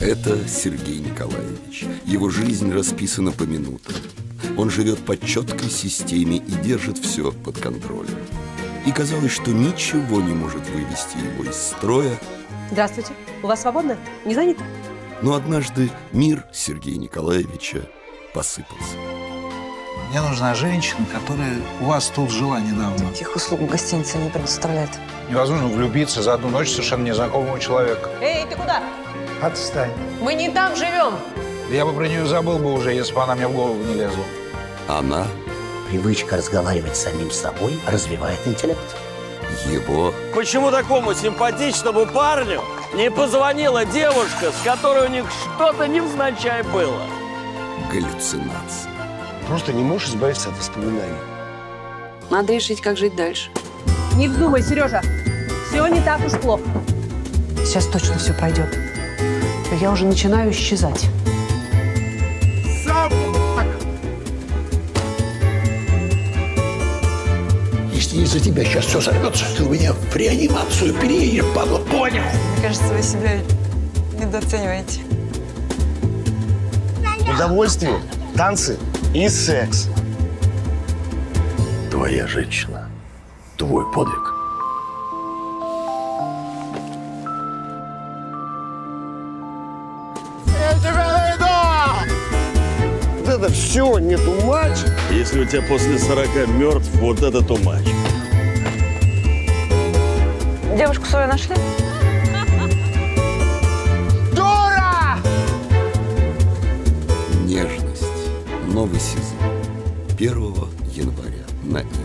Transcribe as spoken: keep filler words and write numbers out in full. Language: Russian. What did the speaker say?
Это Сергей Николаевич. Его жизнь расписана по минутам. Он живет по четкой системе и держит все под контролем. И казалось, что ничего не может вывести его из строя. Здравствуйте. У вас свободно? Не занято? Но однажды мир Сергея Николаевича посыпался. Мне нужна женщина, которая у вас тут жила недавно. Таких услуг гостиница не предоставляет. Невозможно влюбиться за одну ночь в совершенно незнакомого человека. Эй, ты куда? Отстань. Мы не там живем. Я бы про нее забыл бы уже, если бы она мне в голову не лезла. Она... Привычка разговаривать с самим собой развивает интеллект. Его... Почему такому симпатичному парню не позвонила девушка, с которой у них что-то невзначай было? галлюцинации. Просто не можешь избавиться от воспоминаний. Надо решить, как жить дальше. Не вздумай, Сережа. Все не так уж плохо. Сейчас точно все пройдет. Я уже начинаю исчезать. Если из-за тебя сейчас все сорвется, ты у меня в реанимацию переедешь, падла, понял? Мне кажется, вы себя недооцениваете. Удовольствие, танцы и секс. Твоя женщина, твой подвиг. Я тебя найду! Вот это все не too much. Если у тебя после сорока мертв, вот это too much. Девушку свою нашли? Дура! Нежность. Новый сезон. первого января на